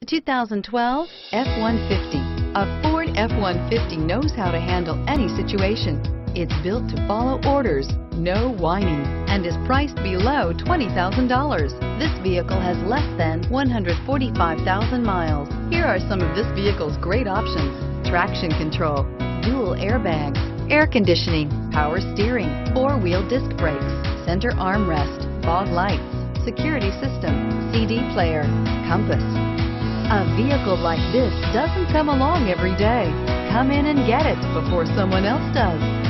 2012 F-150. A Ford F-150 knows how to handle any situation. It's built to follow orders, no whining, and is priced below $20,000. This vehicle has less than 145,000 miles. Here are some of this vehicle's great options: traction control, dual airbags, air conditioning, power steering, four-wheel disc brakes, center armrest, fog lights, security system, CD player, compass. A vehicle like this doesn't come along every day. Come in and get it before someone else does.